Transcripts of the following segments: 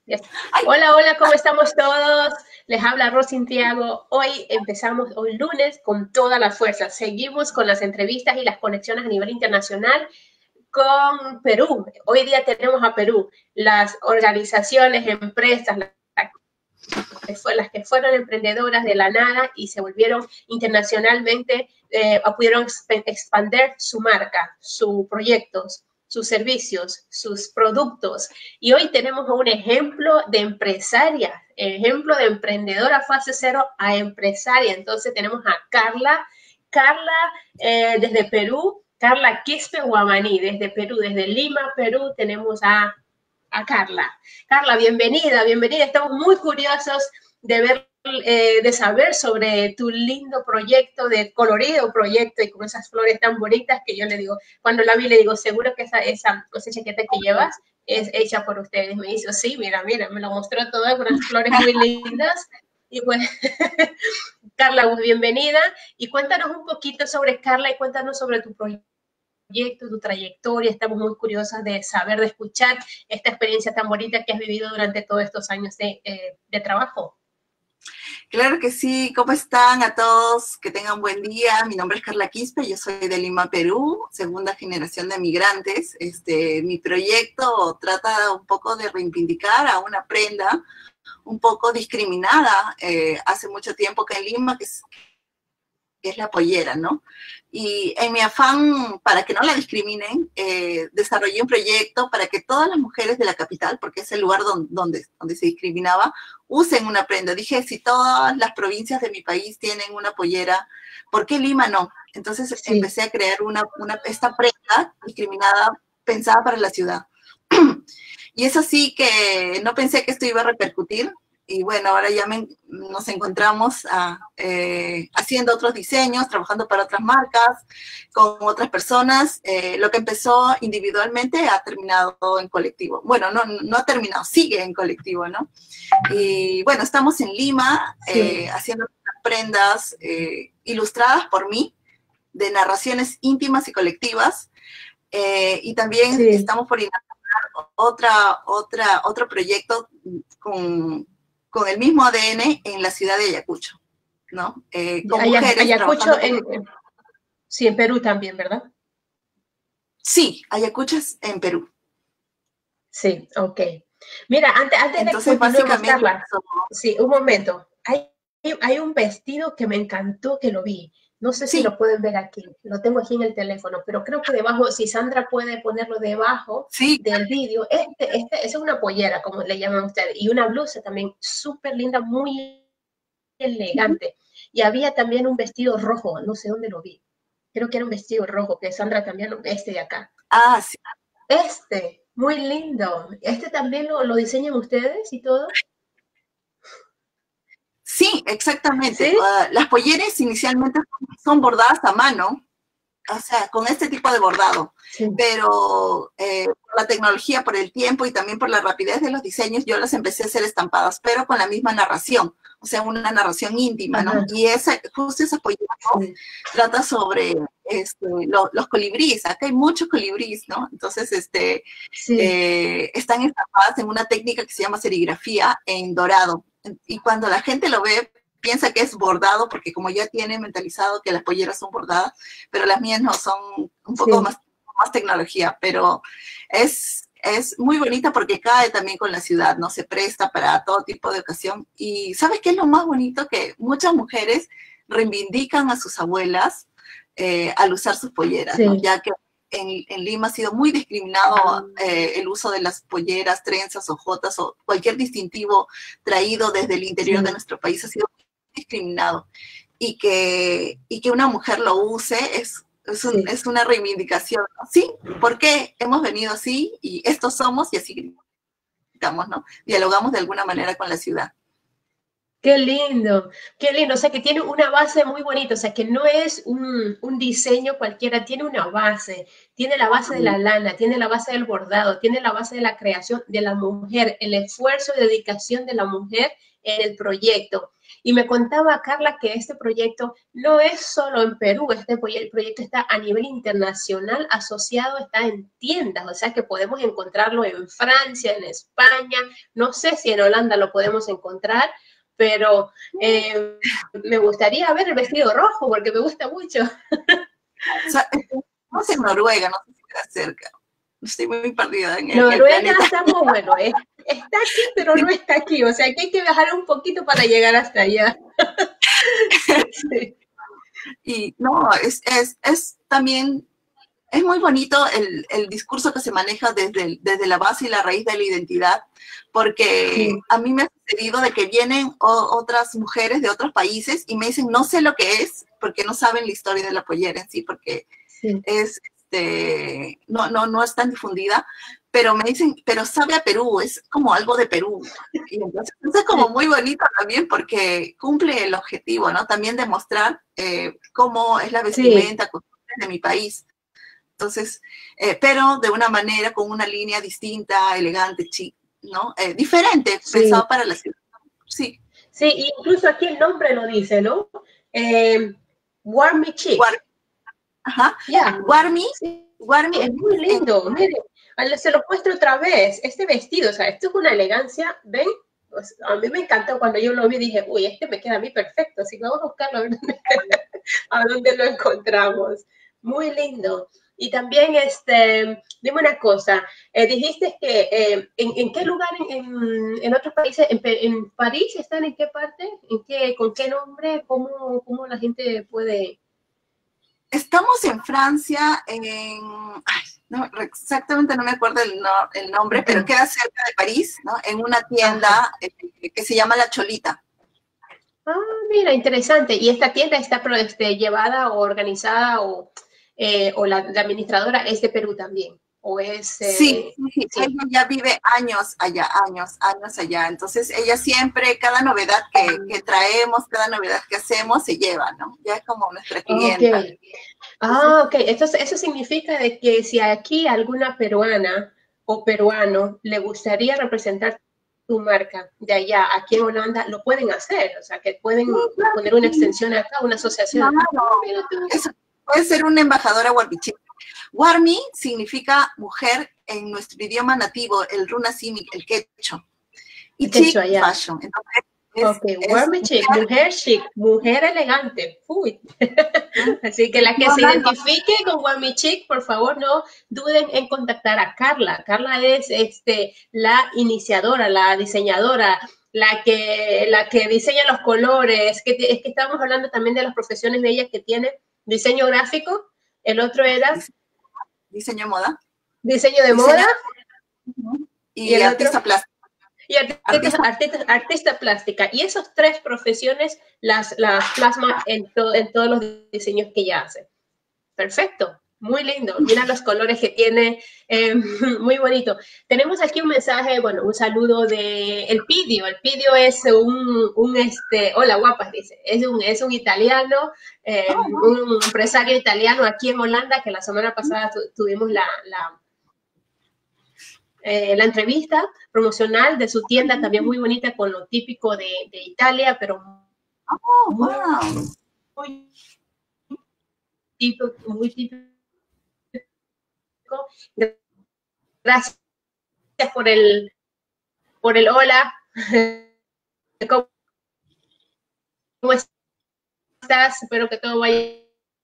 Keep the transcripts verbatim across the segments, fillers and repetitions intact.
Yes. Hola, hola, ¿cómo estamos todos? Les habla Rosy Thiago. Hoy empezamos, hoy lunes, con toda la fuerza. Seguimos con las entrevistas y las conexiones a nivel internacional con Perú. Hoy día tenemos a Perú, las organizaciones, empresas, las que fueron emprendedoras de la nada y se volvieron internacionalmente, eh, pudieron expandir su marca, sus proyectos, sus servicios, sus productos. Y hoy tenemos un ejemplo de empresaria, ejemplo de emprendedora fase cero a empresaria. Entonces tenemos a Carla, Carla eh, desde Perú, Carla Quispe Guamaní, desde Perú, desde Lima, Perú, tenemos a, a Carla. Carla, bienvenida, bienvenida. Estamos muy curiosos de ver, eh, de saber sobre tu lindo proyecto, de colorido proyecto y con esas flores tan bonitas que yo le digo, cuando la vi le digo, seguro que esa, esa, esa chaqueta que llevas es hecha por ustedes. Me dice, sí, mira, mira, me lo mostró todo con unas flores muy lindas. Y pues, Carla, bienvenida. Y cuéntanos un poquito sobre Carla y cuéntanos sobre tu proyecto, tu trayectoria. Estamos muy curiosas de saber, de escuchar esta experiencia tan bonita que has vivido durante todos estos años de, eh, de trabajo. Claro que sí. ¿Cómo están a todos? Que tengan buen día. Mi nombre es Carla Quispe, yo soy de Lima, Perú, segunda generación de migrantes. Este, mi proyecto trata un poco de reivindicar a una prenda un poco discriminada eh, hace mucho tiempo que en Lima, que es, que es la pollera, ¿no? Y en mi afán, para que no la discriminen, eh, desarrollé un proyecto para que todas las mujeres de la capital, porque es el lugar donde, donde, donde se discriminaba, usen una prenda. Dije, si todas las provincias de mi país tienen una pollera, ¿por qué Lima no? Entonces sí. empecé a crear una, una, esta prenda discriminada pensada para la ciudad. Y es así que no pensé que esto iba a repercutir. Y bueno, ahora ya me, nos encontramos a, eh, haciendo otros diseños, trabajando para otras marcas, con otras personas. Eh, lo que empezó individualmente ha terminado en colectivo. Bueno, no, no ha terminado, sigue en colectivo, ¿no? Y bueno, estamos en Lima sí. eh, haciendo prendas eh, ilustradas por mí, de narraciones íntimas y colectivas. Eh, y también sí. estamos por inaugurar otra, otra, otro proyecto con... con el mismo A D N en la ciudad de Ayacucho, ¿no? Eh, con Ay, mujeres Ayacucho, en, en, sí, en Perú también, ¿verdad? Sí, Ayacucho es en Perú. Sí, ok. Mira, antes, antes Entonces, de continuar, Carla, sí, un momento. Hay, hay un vestido que me encantó que lo vi. No sé sí. si lo pueden ver aquí. Lo tengo aquí en el teléfono, pero creo que debajo, si Sandra puede ponerlo debajo sí. del vídeo. Este, este, es una pollera, como le llaman ustedes, y una blusa también súper linda, muy elegante. Y había también un vestido rojo, no sé dónde lo vi. Creo que era un vestido rojo, que Sandra también, este de acá. Ah, sí. Este, muy lindo. ¿Este también lo, lo diseñan ustedes y todo? Sí, exactamente. ¿Sí? Uh, las polleras inicialmente son bordadas a mano, o sea, con este tipo de bordado. Sí. Pero eh, por la tecnología, por el tiempo y también por la rapidez de los diseños, yo las empecé a hacer estampadas, pero con la misma narración, o sea, una narración íntima, ajá. ¿no? Y esa, justo esa pollera sí. trata sobre este, lo, los colibríes. Acá hay muchos colibríes, ¿no? Entonces, este, sí. eh, están estampadas en una técnica que se llama serigrafía en dorado. Y cuando la gente lo ve, piensa que es bordado, porque como ya tiene mentalizado que las polleras son bordadas, pero las mías no, son un poco sí. más, más tecnología, pero es, es muy bonita porque cae también con la ciudad, ¿no? Se presta para todo tipo de ocasión. Y ¿sabes qué es lo más bonito? Que muchas mujeres reivindican a sus abuelas eh, al usar sus polleras, sí. ¿no? Ya que En, en Lima ha sido muy discriminado eh, el uso de las polleras, trenzas, ojotas o cualquier distintivo traído desde el interior sí. de nuestro país ha sido discriminado. Y que, y que una mujer lo use es, es, un, sí. es una reivindicación, ¿no? Sí, porque hemos venido así y estos somos y así gritamos, ¿no? Dialogamos de alguna manera con la ciudad. Qué lindo, qué lindo. O sea, que tiene una base muy bonita. O sea, que no es un, un diseño cualquiera, tiene una base. Tiene la base de la lana, tiene la base del bordado, tiene la base de la creación de la mujer, el esfuerzo y dedicación de la mujer en el proyecto. Y me contaba Carla que este proyecto no es solo en Perú, este el proyecto está a nivel internacional asociado, está en tiendas, o sea que podemos encontrarlo en Francia, en España, no sé si en Holanda lo podemos encontrar, pero eh, me gustaría ver el vestido rojo porque me gusta mucho. O sea, estamos en Noruega, no sé si queda cerca. Estoy muy perdida en el, Noruega en el planeta. estamos, bueno, eh, está aquí, pero no está aquí. O sea, que hay que viajar un poquito para llegar hasta allá. Sí. Y no, es, es, es también, es muy bonito el, el discurso que se maneja desde, el, desde la base y la raíz de la identidad, porque sí. A mí me ha sucedido de que vienen o, otras mujeres de otros países y me dicen, no sé lo que es, porque no saben la historia de la pollera en sí, porque sí. es... Este, no, no, no es tan difundida, pero me dicen, pero sabe a Perú, es como algo de Perú. Y entonces es como muy bonito también porque cumple el objetivo, ¿no? También demostrar eh, cómo es la vestimenta, sí. Costumbres de mi país. Entonces, eh, pero de una manera, con una línea distinta, elegante, chic, ¿no? Eh, diferente, sí. Pensado para la ciudad. Sí. Sí, incluso aquí el nombre lo dice, ¿no? Eh, Warmy Chic. War Ajá. Yeah. Warmy, sí. Warmy es muy lindo. En... Miren, se lo muestro otra vez. Este vestido, o sea, esto es una elegancia. ¿Ven? Pues a mí me encantó cuando yo lo vi. Dije, uy, este me queda a mí perfecto. Así que vamos a buscarlo a ver dónde, a dónde lo encontramos. Muy lindo. Y también, este, dime una cosa. Eh, dijiste que eh, ¿en, en qué lugar en, en, en otros países? En, ¿En París están? ¿En qué parte? ¿En qué, con qué nombre? ¿Cómo, cómo la gente puede...? Estamos en Francia, en, ay, no, exactamente no me acuerdo el, no, el nombre, uh-huh. Pero queda cerca de París, ¿no? En una tienda uh-huh. que se llama La Cholita. Ah, mira, interesante. ¿Y esta tienda está este, llevada o organizada o, eh, o la, la administradora es de Perú también? ¿O es, eh, sí, sí, sí, ella ya vive años allá, años, años allá. Entonces ella siempre, cada novedad que, que traemos, cada novedad que hacemos, se lleva, ¿no? Ya es como nuestra clienta. Okay. Ah, ok. Entonces eso significa de que si aquí alguna peruana o peruano le gustaría representar tu marca de allá, aquí en Holanda, lo pueden hacer. O sea, que pueden sí, claro. Poner una extensión acá, una asociación. Claro. Eso puede ser una embajadora Warmy Chic. Warmy significa mujer en nuestro idioma nativo, el runa simic, el quechua. Y chic, fashion. Entonces, es, ok, Warmy Chic, mujer chic, mujer elegante. Uy. Así que la que no, se identifique no. con Warmy Chic, por favor, no duden en contactar a Carla. Carla es este, la iniciadora, la diseñadora, la que, la que diseña los colores. Que, es que estábamos hablando también de las profesiones de ella que tiene diseño gráfico. El otro era... Diseño de moda. Diseño de diseño, moda. Y, y el artista otro, plástico. Y artista, artista. Artista, artista plástica. Y esas tres profesiones las, las plasma en, to, en todos los diseños que ella hace. Perfecto. Muy lindo. Mira los colores que tiene. Eh, muy bonito. Tenemos aquí un mensaje, bueno, un saludo de El Pidio. El Pidio es un, un este, hola guapas, dice. Es un, es un italiano, eh, un empresario italiano aquí en Holanda, que la semana pasada tu, tuvimos la, la, eh, la entrevista promocional de su tienda, también muy bonita, con lo típico de, de Italia, pero oh, wow. muy, típico, muy típico. Gracias por el por el hola. ¿Cómo estás? Espero que todo vaya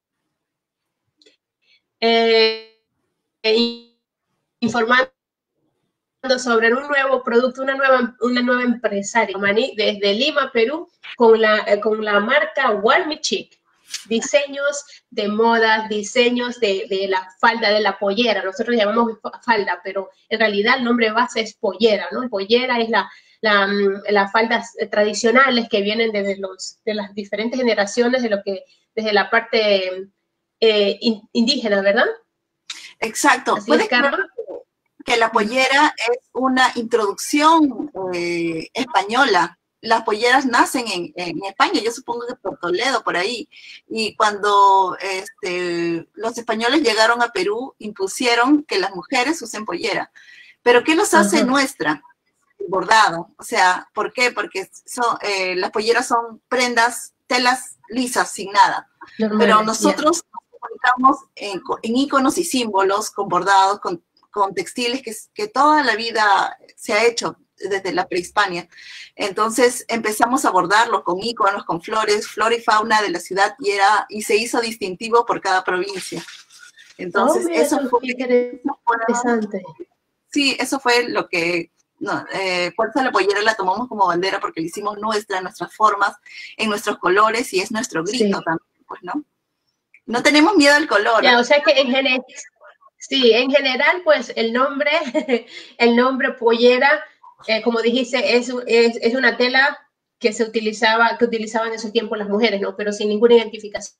eh, informando sobre un nuevo producto, una nueva una nueva empresaria desde Lima, Perú, con la con la marca Warmy Chic. Diseños de moda, diseños de, de la falda, de la pollera. Nosotros llamamos falda, pero en realidad el nombre base es pollera, ¿no? Pollera es la, la, las faldas tradicionales que vienen desde los, de las diferentes generaciones, de lo que, desde la parte eh, indígena, ¿verdad? Exacto. ¿Puedes creer que la pollera es una introducción eh, española las polleras nacen en, en España, yo supongo que por Toledo, por ahí. Y cuando este, los españoles llegaron a Perú, impusieron que las mujeres usen pollera. Pero ¿qué los hace Ajá. nuestra? El bordado. O sea, ¿por qué? Porque son, eh, las polleras son prendas, telas lisas, sin nada. Normales, Pero nosotros yeah. nos comunicamos en, en íconos y símbolos, con bordados, con, con textiles que, que toda la vida se ha hecho desde la prehispania. Entonces empezamos a bordarlo con íconos, con flores, flora y fauna de la ciudad, y, era, y se hizo distintivo por cada provincia. Entonces, Oh, mira eso tú, fue, qué interesante. sí, eso fue lo que, no, eh, por eso la pollera la tomamos como bandera, porque la hicimos nuestra, en nuestras formas, en nuestros colores, y es nuestro grito Sí. también, pues, ¿no? No tenemos miedo al color. Ya, o sea que en general, sí, en general, pues el nombre, el nombre pollera, eh, como dijiste, es, es, es una tela que se utilizaba, que utilizaban en esos tiempos las mujeres, ¿no? Pero sin ninguna identificación.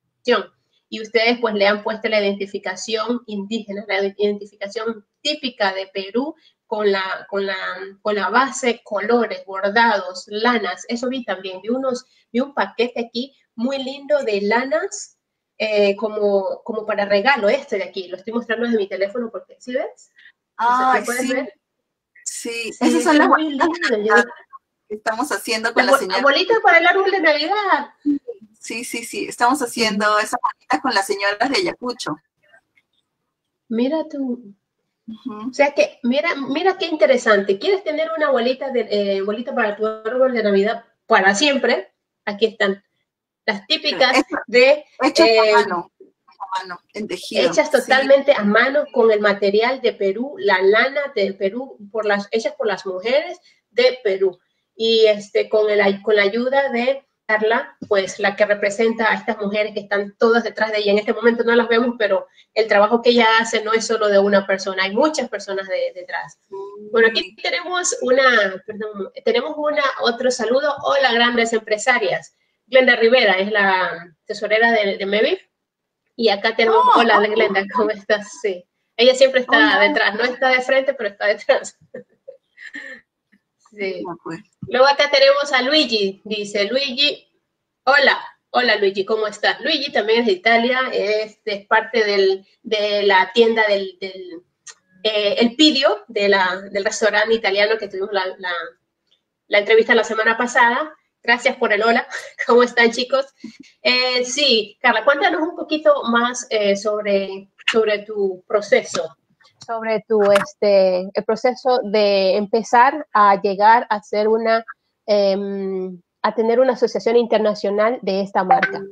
Y ustedes pues le han puesto la identificación indígena, la identificación típica de Perú con la, con la, con la base, colores, bordados, lanas. Eso vi también, vi, unos, vi un paquete aquí muy lindo de lanas eh, como, como para regalo, este de aquí. Lo estoy mostrando desde mi teléfono porque, ¿sí ves? Ay, ¿Lo puedes sí, ver? sí. Sí, Esas son está las muy bolitas lindo. Yo, que estamos haciendo con las la señora. bolitas para el árbol de Navidad. Sí, sí, sí. Estamos haciendo Uh-huh. esas bolitas con las señoras de Ayacucho. Mira tú. Uh-huh. O sea que, mira, mira qué interesante. ¿Quieres tener una bolita, de, eh, bolita para tu árbol de Navidad para siempre? Aquí están. Las típicas Hecho, de hechas eh, a mano, a mano, en tejido. hechas Sí. totalmente a mano con el material de Perú, la lana de Perú, por las, hechas por las mujeres de Perú. Y este, con, el, con la ayuda de Carla, pues la que representa a estas mujeres que están todas detrás de ella. En este momento no las vemos, pero el trabajo que ella hace no es solo de una persona, hay muchas personas de, detrás. Bueno, aquí tenemos una, perdón, tenemos una, otro saludo. Hola, grandes empresarias. Glenda Rivera es la tesorera de, de MEVIF. Y acá tenemos, Oh, hola, oh, Glenda, ¿cómo estás? Sí. Ella siempre está hola. detrás, no está de frente, pero está detrás. Sí. No, pues. Luego acá tenemos a Luigi, dice Luigi, hola, hola Luigi, ¿cómo estás? Luigi también es de Italia, es, es parte del, de la tienda del, del eh, el Pidio, de la, del restaurante italiano que tuvimos la, la, la entrevista la semana pasada. Gracias por el hola. ¿Cómo están, chicos? Eh, sí, Carla, cuéntanos un poquito más eh, sobre, sobre tu proceso, sobre tu, este, el proceso de empezar a llegar a ser una, eh, a tener una asociación internacional de esta marca.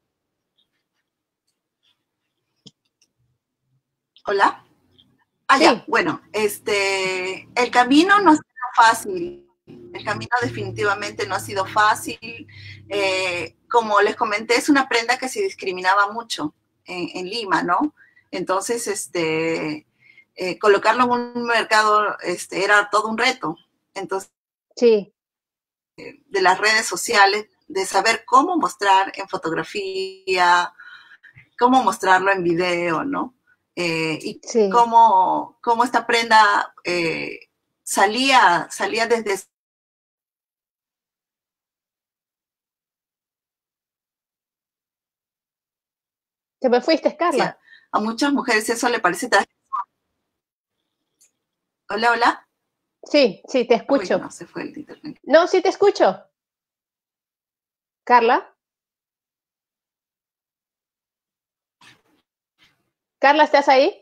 Hola. Ah, Sí. ya, bueno, este, el camino no ha sido fácil. El camino definitivamente no ha sido fácil. Eh, como les comenté, es una prenda que se discriminaba mucho en, en Lima, ¿no? Entonces, este, eh, colocarlo en un mercado este, era todo un reto. Entonces, sí. de las redes sociales, de saber cómo mostrar en fotografía, cómo mostrarlo en video, ¿no? Eh, y sí. cómo, cómo esta prenda eh, salía, salía desde... ¿Te me fuiste, Carla? A muchas mujeres eso le parece... Hola, hola. Sí, sí, te escucho. Uy, no, se fue el internet. No, sí te escucho. Carla. Carla, ¿estás ahí?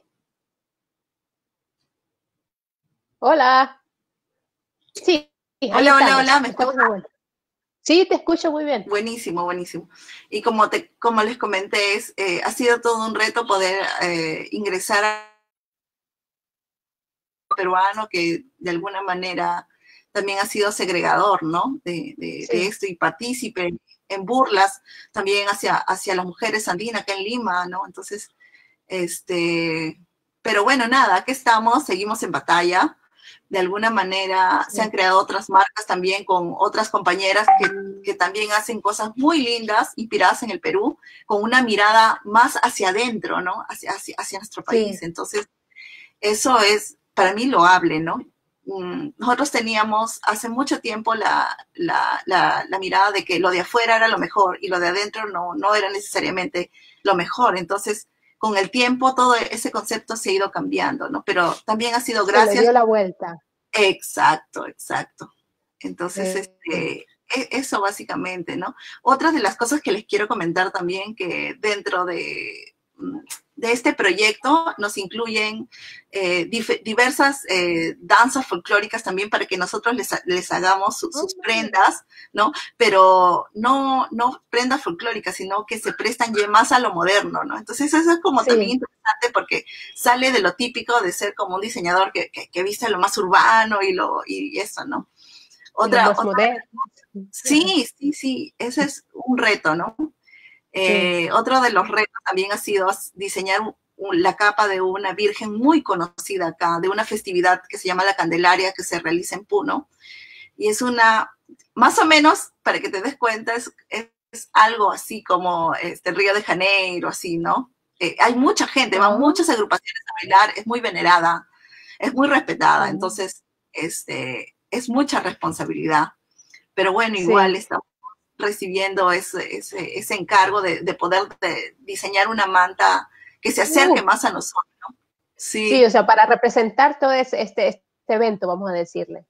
Hola. Sí, ahí Hola, estamos. hola, hola, ¿me estamos de vuelta. Sí, te escucho muy bien. Buenísimo, buenísimo. Y como, te, como les comenté, es, eh, ha sido todo un reto poder eh, ingresar a peruano que de alguna manera también ha sido segregador, ¿no? De, de, sí. de esto y partícipe en burlas también hacia, hacia las mujeres andinas acá en Lima, ¿no? Entonces, este, pero bueno, nada, aquí estamos, seguimos en batalla. De alguna manera sí. se han creado otras marcas también con otras compañeras que, que también hacen cosas muy lindas, inspiradas en el Perú, con una mirada más hacia adentro, ¿no? Hacia, hacia, hacia nuestro país. Sí. Entonces, eso es para mí loable, ¿no? nosotros teníamos hace mucho tiempo la, la, la, la mirada de que lo de afuera era lo mejor y lo de adentro no, no era necesariamente lo mejor. Entonces, con el tiempo todo ese concepto se ha ido cambiando, ¿no? Pero también ha sido gracias... Se le dio la vuelta. Exacto, exacto. Entonces, Sí. este, eso básicamente, ¿no? Otra de las cosas que les quiero comentar también, que dentro de, de este proyecto nos incluyen eh, dif- diversas eh, danzas folclóricas también para que nosotros les, les hagamos su, sus prendas, ¿no? Pero no, no prendas folclóricas, sino que se prestan ya más a lo moderno, ¿no? Entonces eso es como Sí. también interesante porque sale de lo típico de ser como un diseñador que, que, que viste lo más urbano y, lo, y eso, ¿no? Otra, Los otra, modernos. sí, sí, sí, ese es un reto, ¿no? Eh, Sí. Otro de los retos también ha sido diseñar un, un, la capa de una virgen muy conocida acá, de una festividad que se llama la Candelaria, que se realiza en Puno. Y es una, más o menos, para que te des cuenta, es, es algo así como este, Río de Janeiro, así, ¿no? Eh, hay mucha gente, van Oh. muchas agrupaciones a bailar, es muy venerada, es muy respetada, Oh. entonces este, es mucha responsabilidad. Pero bueno, Sí. igual estamos recibiendo ese, ese, ese encargo de, de poder de diseñar una manta que se acerque Uh. más a nosotros, ¿no? Sí. Sí, o sea, para representar todo este, este, este evento, vamos a decirle.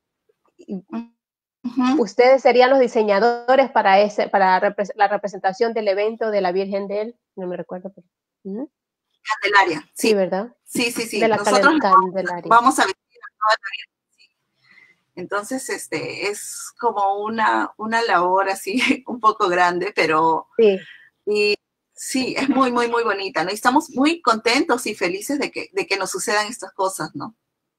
Uh-huh. Ustedes serían los diseñadores para ese, para repre la representación del evento de la Virgen de él, no me recuerdo. Pero... ¿Mm? Candelaria, sí. Sí, ¿verdad? Sí, sí, sí. De la Nosotros Candelaria. vamos a vestir a toda la Virgen. Sí. Entonces, este, es como una, una labor así un poco grande, pero sí. Y, sí, es muy, muy, muy bonita, ¿no? Y estamos muy contentos y felices de que, de que nos sucedan estas cosas, ¿no?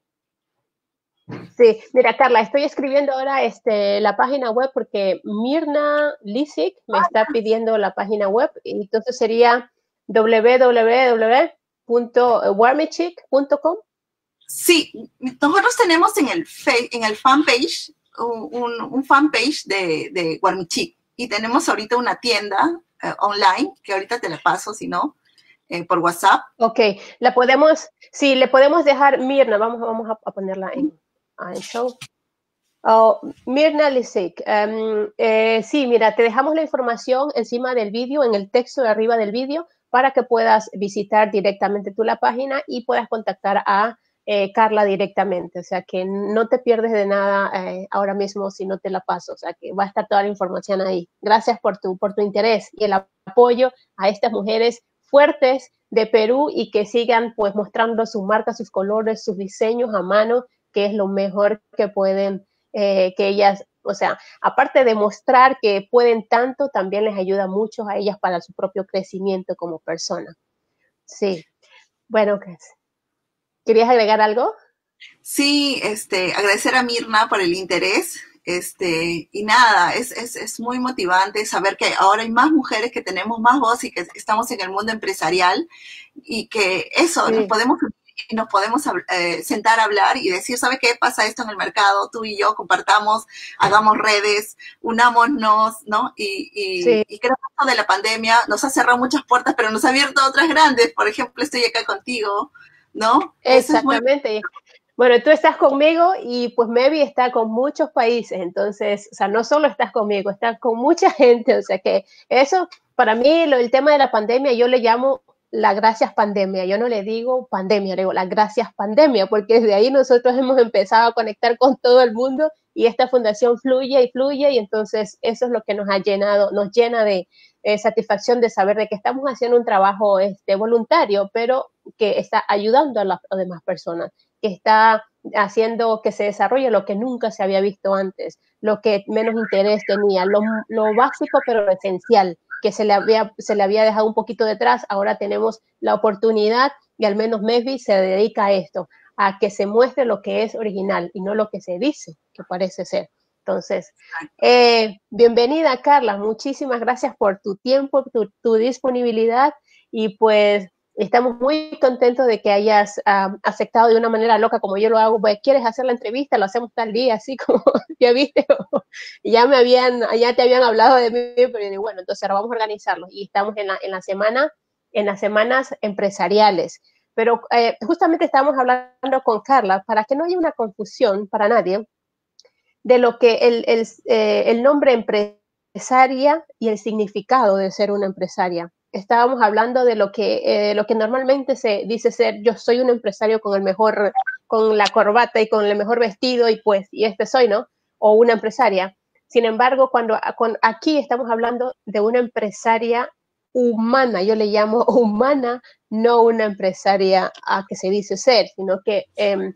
Sí, mira, Carla, estoy escribiendo ahora este, la página web porque Mirna Lisic me está pidiendo la página web, y entonces sería w w w punto warmichick punto com. Sí, nosotros tenemos en el, en el fanpage, un, un fanpage de, de Warmichick, y tenemos ahorita una tienda eh, online, que ahorita te la paso, si no, eh, por WhatsApp. Ok, la podemos, sí, le podemos dejar, Mirna, vamos, vamos a, a ponerla en, en show. Oh, Mirna Lisic, um, eh, sí, mira, te dejamos la información encima del vídeo, en el texto de arriba del vídeo, para que puedas visitar directamente tú la página y puedas contactar a eh, Carla directamente, o sea que no te pierdes de nada eh, ahora mismo si no te la paso, o sea que va a estar toda la información ahí. Gracias por tu, por tu interés y el apoyo a estas mujeres fuertes de Perú y que sigan pues mostrando sus marcas, sus colores, sus diseños a mano, que es lo mejor que pueden Eh, que ellas, o sea, aparte de mostrar que pueden tanto, también les ayuda mucho a ellas para su propio crecimiento como persona. Sí. Bueno, ¿querías agregar algo? Sí, este, agradecer a Mirna por el interés. Este, y nada, es, es, es muy motivante saber que ahora hay más mujeres, que tenemos más voz y que estamos en el mundo empresarial y que eso, sí. nos podemos y nos podemos eh, sentar a hablar y decir, ¿sabe qué pasa esto en el mercado? Tú y yo compartamos, hagamos redes, unámonos, ¿no? Y, y, sí. y creo que esto de la pandemia nos ha cerrado muchas puertas, pero nos ha abierto otras grandes. Por ejemplo, estoy acá contigo, ¿no? Exactamente. Es muy... Bueno, tú estás conmigo y pues Mevi está con muchos países, entonces, o sea, no solo estás conmigo, estás con mucha gente, o sea que eso, para mí, lo, el tema de la pandemia, yo le llamo la gracias pandemia, yo no le digo pandemia, le digo la gracias pandemia, porque desde ahí nosotros hemos empezado a conectar con todo el mundo y esta fundación fluye y fluye y entonces eso es lo que nos ha llenado, nos llena de eh, satisfacción de saber de que estamos haciendo un trabajo este, voluntario, pero que está ayudando a las a demás personas, que está haciendo que se desarrolle lo que nunca se había visto antes, lo que menos interés tenía, lo, lo básico pero lo esencial, que se le, había, se le había dejado un poquito detrás, ahora tenemos la oportunidad y al menos Mevi se dedica a esto, a que se muestre lo que es original y no lo que se dice que parece ser. Entonces, eh, bienvenida Carla, muchísimas gracias por tu tiempo, tu, tu disponibilidad y pues estamos muy contentos de que hayas um, aceptado de una manera loca como yo lo hago. Pues, ¿quieres hacer la entrevista? Lo hacemos tal día, así como ya viste. ya me habían, ya te habían hablado de mí, pero yo digo, bueno, entonces ahora vamos a organizarlo. Y estamos en la, en la semana, en las semanas empresariales. Pero eh, justamente estábamos hablando con Carla, para que no haya una confusión para nadie, de lo que el, el, eh, el nombre empresaria y el significado de ser una empresaria. Estábamos hablando de lo que, eh, lo que normalmente se dice ser, yo soy un empresario con el mejor, con la corbata y con el mejor vestido y pues, y este soy, ¿no? O una empresaria. Sin embargo, cuando, cuando aquí estamos hablando de una empresaria humana, yo le llamo humana, no una empresaria a que se dice ser, sino que eh,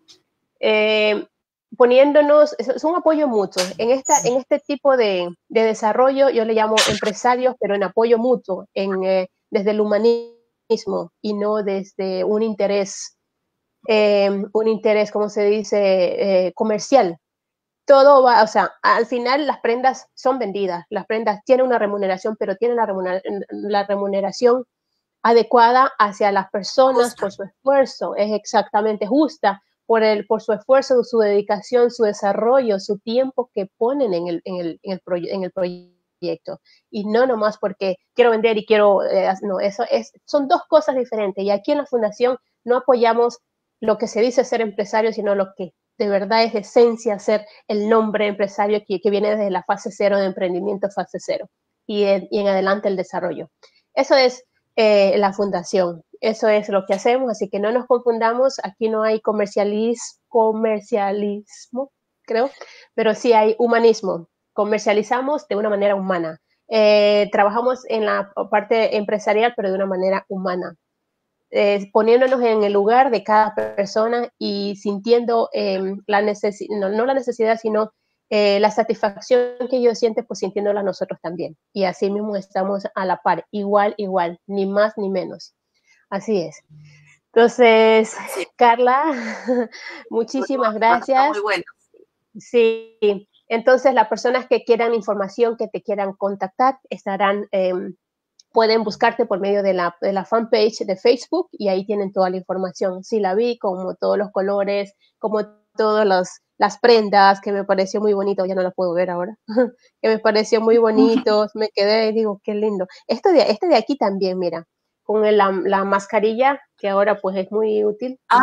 eh, poniéndonos, es, es un apoyo mutuo. En, esta, en este tipo de, de desarrollo yo le llamo empresarios, pero en apoyo mutuo, en, eh, desde el humanismo y no desde un interés, eh, un interés, ¿cómo se dice?, eh, comercial. Todo va, o sea, al final las prendas son vendidas, las prendas tienen una remuneración, pero tienen la, remuner la remuneración adecuada hacia las personas justa. Por su esfuerzo, es exactamente justa, por, el, por su esfuerzo, su dedicación, su desarrollo, su tiempo que ponen en el, en el, en el, proye en el proyecto. Y no nomás porque quiero vender y quiero, eh, no, eso es, son dos cosas diferentes. Y aquí en la Fundación no apoyamos lo que se dice ser empresario, sino lo que de verdad es esencia ser el nombre empresario que, que viene desde la fase cero de emprendimiento, fase cero, y en, y en adelante el desarrollo. Eso es eh, la fundación, eso es lo que hacemos, así que no nos confundamos, aquí no hay comercialis, comercialismo, creo, pero sí hay humanismo, comercializamos de una manera humana, eh, trabajamos en la parte empresarial, pero de una manera humana. Eh, poniéndonos en el lugar de cada persona y sintiendo eh, la necesidad, no, no la necesidad, sino eh, la satisfacción que ellos sienten, pues sintiéndola nosotros también. Y así mismo estamos a la par, igual, igual, ni más ni menos. Así es. Entonces, sí. Carla, muchísimas gracias. Muy bueno. Sí, entonces las personas que quieran información, que te quieran contactar, estarán... Eh, pueden buscarte por medio de la, de la fanpage de Facebook y ahí tienen toda la información. Sí, la vi, como todos los colores, como todas las, las prendas, que me pareció muy bonito, ya no la puedo ver ahora, que me pareció muy bonito, me quedé y digo, qué lindo. Esto de, este de aquí también, mira, con el, la, la mascarilla, que ahora pues es muy útil. Ah,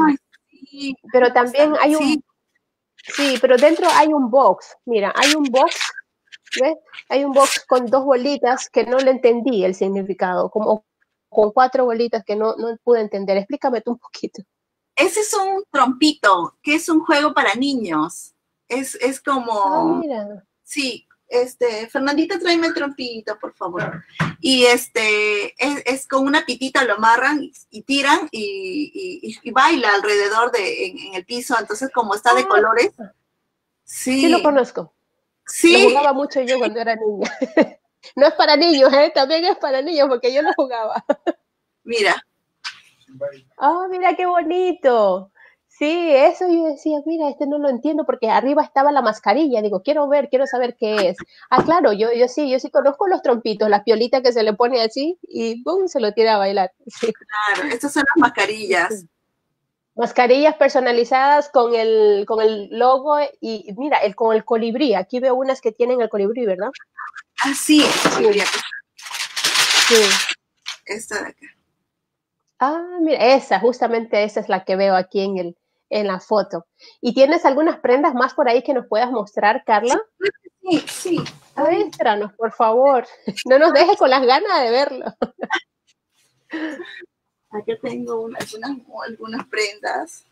sí. Pero también hay un... Sí. sí, pero dentro hay un box, mira, hay un box. ¿Ves? Hay un box con dos bolitas que no le entendí el significado, como con cuatro bolitas que no, no pude entender. Explícame tú un poquito. Ese es un trompito, que es un juego para niños. Es, es como... Ah, mira. Sí, este, Fernandita, tráeme el trompito, por favor. Y este, es, es con una pitita, lo amarran y, y tiran y, y, y baila alrededor de, en, en el piso. Entonces, como está de ah, colores... Sí, sí lo conozco. Sí. Lo jugaba mucho yo cuando era niña. No es para niños, ¿eh? También es para niños porque yo lo jugaba. Mira. Ah, oh, mira qué bonito. Sí, eso yo decía, mira, este no lo entiendo porque arriba estaba la mascarilla. Digo, quiero ver, quiero saber qué es. Ah, claro, yo, yo sí, yo sí conozco los trompitos, las piolitas que se le pone así y ¡bum! Se lo tira a bailar. Sí. Claro, estas son las mascarillas. Sí. Mascarillas personalizadas con el, con el logo y mira, el, con el colibrí. Aquí veo unas que tienen el colibrí, ¿verdad? Ah, sí, sí. sí. Esta de acá. Ah, mira, esa, justamente esa es la que veo aquí en, el, en la foto. ¿Y tienes algunas prendas más por ahí que nos puedas mostrar, Carla? Sí, sí. Muéstranos, por favor. No nos dejes con las ganas de verlo. Aquí tengo una, algunas, algunas prendas.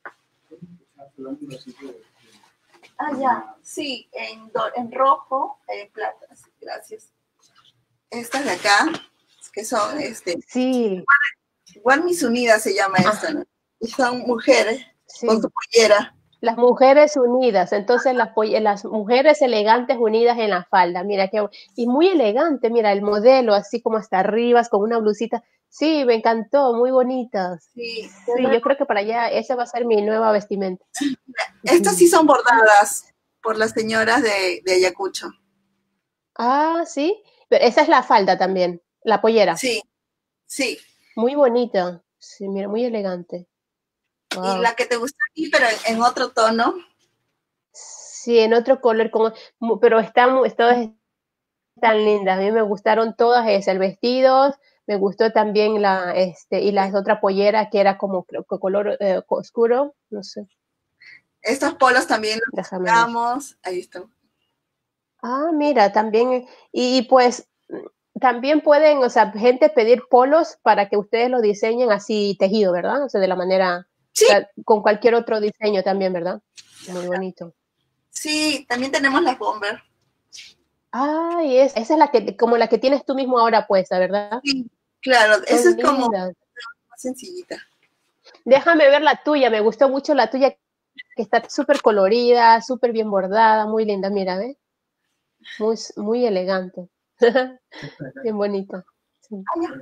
Ah, ya, sí, en, do, en rojo, en plata, gracias. Estas de acá, que son, este... Sí. Igual Mis Unidas se llama ah. esta, ¿no? Y son mujeres sí. con su pollera. Las mujeres unidas, entonces las, las mujeres elegantes unidas en la falda, mira que, y muy elegante, mira el modelo, así como hasta arriba, con una blusita, sí, me encantó, muy bonitas. Sí, sí yo creo que para allá, esa va a ser mi nueva vestimenta. Estas sí son bordadas por las señoras de, de Ayacucho. Ah, sí, pero esa es la falda también, la pollera. Sí, sí. Muy bonita, sí, mira, muy elegante. Wow. Y la que te gusta a ti, pero en otro tono. Sí, en otro color, como, pero están, todas están lindas. A mí me gustaron todas esas, el vestido, Me gustó también la, este, y la otra pollera que era como creo que color eh, oscuro, no sé. Estos polos también los usamos, ahí están. Ah, mira, también, y, y pues también pueden, o sea, gente pedir polos para que ustedes lo diseñen así tejido, ¿verdad? O sea, de la manera, sí. O sea, con cualquier otro diseño también, ¿verdad? Muy bonito. Sí, también tenemos las bomber. Ah, y es, esa es la que, como la que tienes tú mismo ahora puesta, ¿verdad? Sí, claro, esa es como más sencillita. Déjame ver la tuya, me gustó mucho la tuya, que está súper colorida, súper bien bordada, muy linda, mira, ¿ves? Muy, muy elegante. Bien bonito. Sí.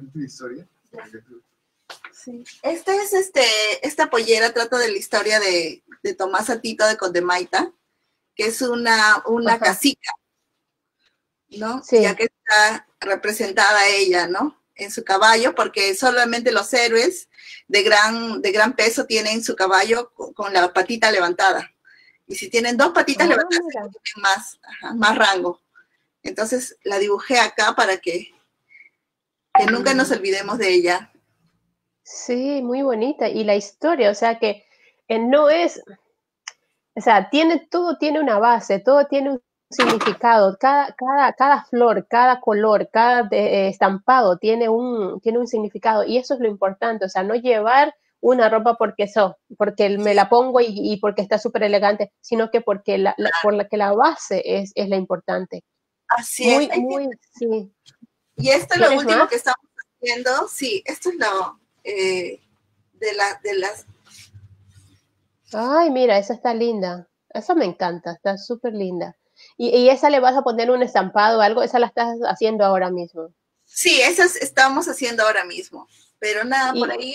Sí. Esta es este, esta pollera trata de la historia de, de Tomás Atito de Condemaita, que es una, una cacica, ¿no? Sí. Ya que está representada ella, ¿no? En su caballo, porque solamente los héroes de gran, de gran peso tienen su caballo con, con la patita levantada. Y si tienen dos patitas ah, levantadas, tienen más, ajá, más rango. Entonces la dibujé acá para que, que nunca nos olvidemos de ella. Sí, muy bonita. Y la historia, o sea que eh, no es, o sea, tiene, todo tiene una base, todo tiene un significado, cada, cada, cada flor, cada color, cada de, eh, estampado tiene un, tiene un significado y eso es lo importante, o sea, no llevar una ropa porque eso, porque me la pongo y, y porque está súper elegante, sino que porque la, la, por la que la base es, es la importante. Así muy, es. Muy, sí. Y esto es lo último más? que estamos haciendo, sí, esto es lo eh, de, la, de las... Ay, mira, esa está linda, esa me encanta, está súper linda. ¿Y, ¿Y esa le vas a poner un estampado o algo? ¿Esa la estás haciendo ahora mismo? Sí, esas estamos haciendo ahora mismo, pero nada, y... por ahí...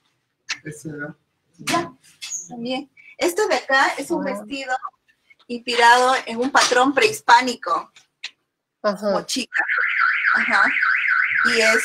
Ya, también. Esto de acá es un ah. vestido inspirado en un patrón prehispánico, Ajá. mochica. Ajá. Y es...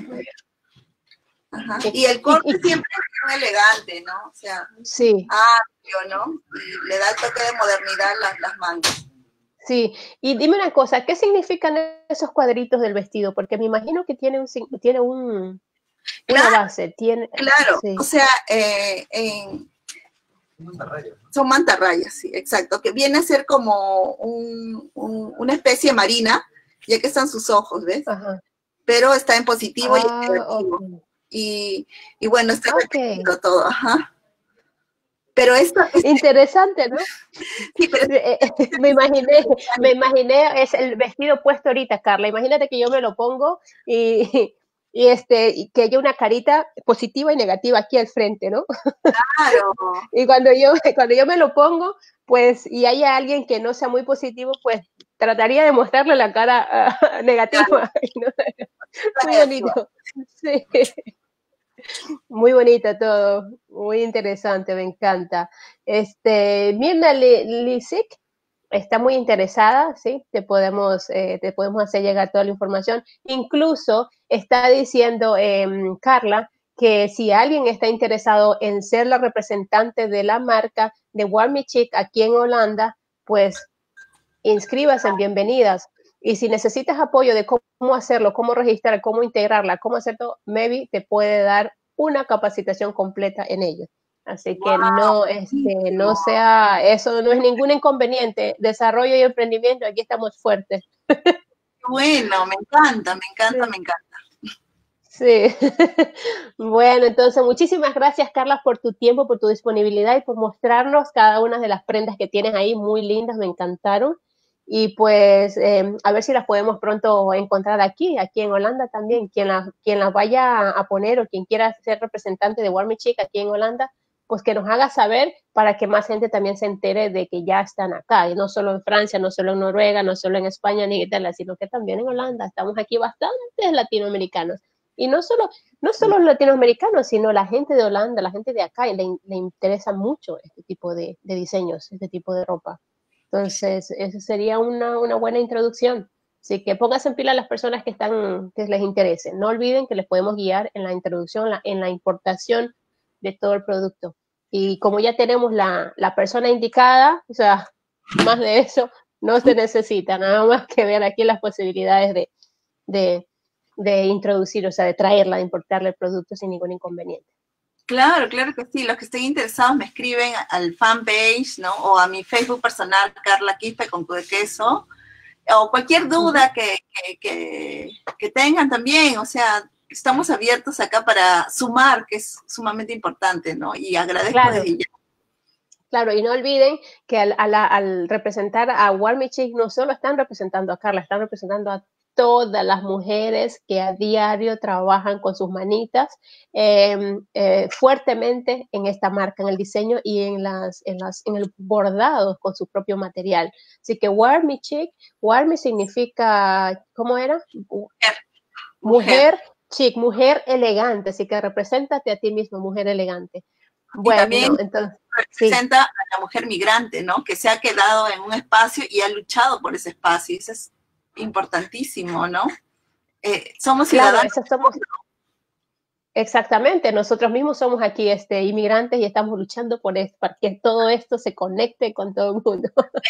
Ajá. Y el corte y, y, siempre es muy elegante, ¿no? O sea, sí. amplio, ¿no? Y le da el toque de modernidad a las, las mangas. Sí, y dime una cosa, ¿qué significan esos cuadritos del vestido? Porque me imagino que tiene un, tiene un claro, una base, tiene... Claro, sí. O sea, eh, en, mantarrayas. Son mantarrayas, sí, exacto, que viene a ser como un, un, una especie marina, ya que están sus ojos, ¿ves? Ajá. Pero está en positivo ah, y en negativo. Okay. Y, y bueno, está okay. repetido todo, ajá. Pero esto... Este... Interesante, ¿no? Sí, pero... me imaginé, me imaginé, es el vestido puesto ahorita, Carla. Imagínate que yo me lo pongo y, y, este, y que haya una carita positiva y negativa aquí al frente, ¿no? Claro. Y cuando yo, cuando yo me lo pongo, pues, y haya alguien que no sea muy positivo, pues trataría de mostrarle la cara uh, negativa. Claro. ¿No? Muy bonito. Sí. Muy bonito todo, muy interesante, me encanta. Este, Mirna Lisic está muy interesada, ¿sí? Te podemos, eh, te podemos hacer llegar toda la información. Incluso está diciendo eh, Carla que si alguien está interesado en ser la representante de la marca de Warmy Chic aquí en Holanda, pues inscríbase en Bienvenidas. Y si necesitas apoyo de cómo hacerlo, cómo registrar, cómo integrarla, cómo hacer todo, Maybe te puede dar una capacitación completa en ello. Así que wow, no, este, no sea, eso no es ningún inconveniente. Desarrollo y emprendimiento, aquí estamos fuertes. Bueno, me encanta, me encanta, sí. me encanta. Sí. Bueno, entonces muchísimas gracias, Carla, por tu tiempo, por tu disponibilidad y por mostrarnos cada una de las prendas que tienes ahí, muy lindas, me encantaron. Y pues eh, a ver si las podemos pronto encontrar aquí, aquí en Holanda también. Quien las quien las vaya a poner o quien quiera ser representante de Warmy Chic aquí en Holanda, pues que nos haga saber para que más gente también se entere de que ya están acá. Y no solo en Francia, no solo en Noruega, no solo en España ni en Italia, sino que también en Holanda. Estamos aquí bastantes latinoamericanos. Y no solo, no solo los latinoamericanos, sino la gente de Holanda, la gente de acá, le, le interesa mucho este tipo de, de diseños, este tipo de ropa. Entonces, eso sería una, una buena introducción. Así que pónganse en pila a las personas que, están, que les interese. No olviden que les podemos guiar en la introducción, la, en la importación de todo el producto. Y como ya tenemos la, la persona indicada, o sea, más de eso no se necesita, nada más que ver aquí las posibilidades de, de, de introducir, o sea, de traerla, de importarle el producto sin ningún inconveniente. Claro, claro que sí. Los que estén interesados me escriben al fanpage, ¿no? O a mi Facebook personal, Carla Quispe con Q de queso. O cualquier duda que, que, que, que tengan también. O sea, estamos abiertos acá para sumar, que es sumamente importante, ¿no? Y agradezco Claro. desde ya. Claro, y no olviden que al, al, al representar a Warmy Chic no solo están representando a Carla, están representando a todas las mujeres que a diario trabajan con sus manitas eh, eh, fuertemente en esta marca, en el diseño y en, las, en, las, en el bordado con su propio material. Así que Warmy Chic, Warmy significa, ¿cómo era? Mujer. Mujer chic, mujer elegante, así que represéntate a ti misma, mujer elegante. Bueno, y también entonces, representa sí. a la mujer migrante, ¿no? Que se ha quedado en un espacio y ha luchado por ese espacio. Eso es importantísimo, ¿no? Eh, somos Claro, ciudadanos. eso somos, exactamente, nosotros mismos somos aquí este, inmigrantes y estamos luchando por esto, para que todo esto se conecte con todo el mundo.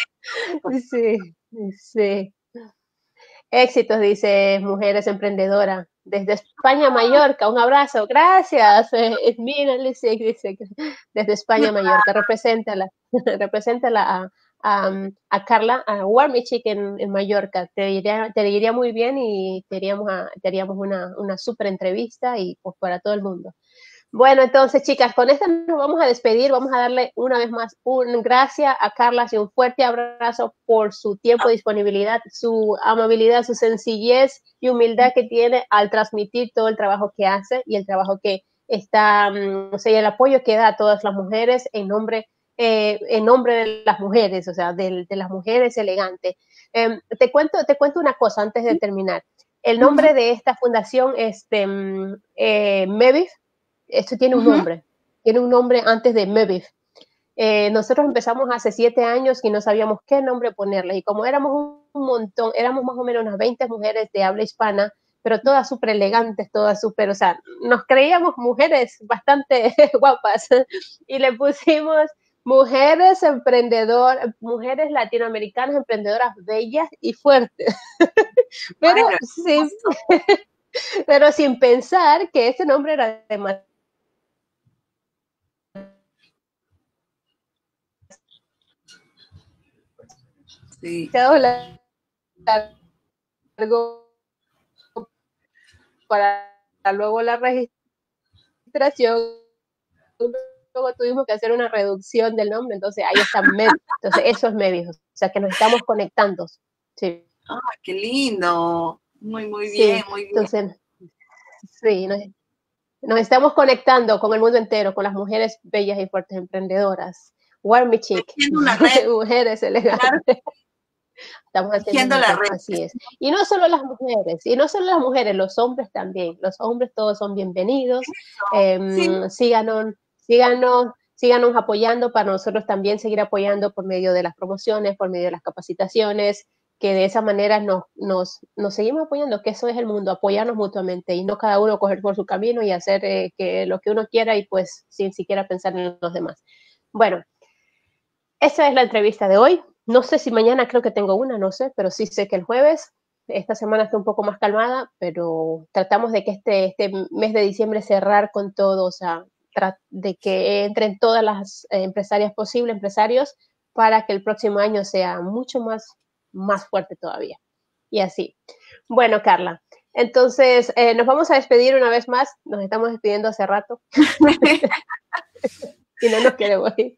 Sí, sí. Éxitos, dice Mujeres Emprendedoras. Desde España, Mallorca, un abrazo, gracias. Eh, mira, dice, dice, desde España, Mallorca, represéntala, represéntala a, a, a Carla, a Warmy Chic en, en Mallorca. Te iría, te iría muy bien y te haríamos, a, te haríamos una, una súper entrevista y pues para todo el mundo. Bueno, entonces, chicas, con esto nos vamos a despedir. Vamos a darle una vez más un gracias a Carla y un fuerte abrazo por su tiempo, disponibilidad, su amabilidad, su sencillez y humildad que tiene al transmitir todo el trabajo que hace y el trabajo que está, o sea, el apoyo que da a todas las mujeres en nombre, eh, en nombre de las mujeres, o sea, de, de las mujeres elegantes. Eh, te cuento, te cuento una cosa antes de terminar. El nombre de esta fundación es este, eh, MEVIF. Esto tiene un nombre, uh-huh. tiene un nombre antes de MEVIF. Eh, nosotros empezamos hace siete años y no sabíamos qué nombre ponerle. Y como éramos un montón, éramos más o menos unas veinte mujeres de habla hispana, pero todas súper elegantes, todas súper, o sea, nos creíamos mujeres bastante guapas. Y le pusimos mujeres emprendedoras, mujeres latinoamericanas emprendedoras bellas y fuertes. pero, bueno, sí, pero sin pensar que ese nombre era demasiado. Sí. Largo para luego la registración, luego tuvimos que hacer una reducción del nombre, entonces ahí está MEVIF, entonces eso es MEVIF, o sea que nos estamos conectando. Sí. Ah, qué lindo, muy, muy bien, sí, muy bien. Entonces, sí, nos, nos estamos conectando con el mundo entero, con las mujeres bellas y fuertes emprendedoras. Warmy Chic, mujeres elegantes. Claro. Estamos haciendo la red. Así es. Y no solo las mujeres, y no solo las mujeres, los hombres también. Los hombres todos son bienvenidos. Eh, sí. Síganos, síganos, síganos apoyando para nosotros también seguir apoyando por medio de las promociones, por medio de las capacitaciones, que de esa manera nos, nos, nos seguimos apoyando, que eso es el mundo, apoyarnos mutuamente y no cada uno coger por su camino y hacer eh, que lo que uno quiera y pues sin siquiera pensar en los demás. Bueno, esa es la entrevista de hoy. No sé si mañana creo que tengo una, no sé, pero sí sé que el jueves, esta semana está un poco más calmada, pero tratamos de que este, este mes de diciembre cerrar con todo, o sea, de que entren todas las empresarias posibles, empresarios, para que el próximo año sea mucho más, más fuerte todavía. Y así. Bueno, Carla, entonces eh, nos vamos a despedir una vez más, nos estamos despidiendo hace rato. Y no nos queremos ir.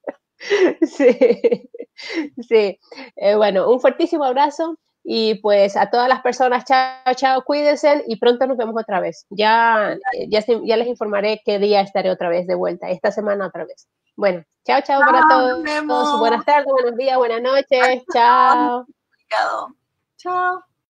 Sí, sí. Eh, bueno, un fuertísimo abrazo y pues a todas las personas, chao, chao, cuídense y pronto nos vemos otra vez. Ya, ya, ya les informaré qué día estaré otra vez de vuelta, esta semana otra vez. Bueno, chao, chao, chao para todos. Buenas tardes, buenos días, buenas noches. Chao. Chao. Chao.